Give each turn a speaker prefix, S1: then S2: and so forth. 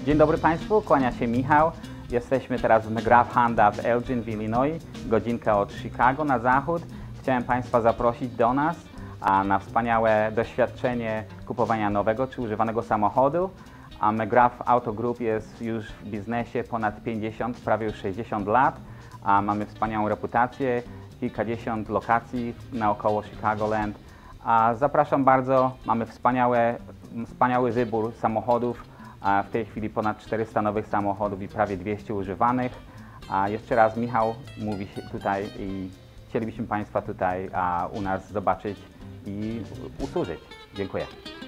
S1: Dzień dobry Państwu, kłania się Michał. Jesteśmy teraz w McGrath Honda w Elgin w Illinois, godzinkę od Chicago na zachód. Chciałem Państwa zaprosić do nas na wspaniałe doświadczenie kupowania nowego czy używanego samochodu. McGrath Auto Group jest już w biznesie ponad 50, prawie już 60 lat. Mamy wspaniałą reputację, kilkadziesiąt lokacji naokoło Chicagoland. Zapraszam bardzo, mamy wspaniały wybór samochodów. W tej chwili ponad 400 nowych samochodów i prawie 200 używanych. Jeszcze raz Michał mówi się tutaj i chcielibyśmy Państwa tutaj u nas zobaczyć i usłużyć. Dziękuję.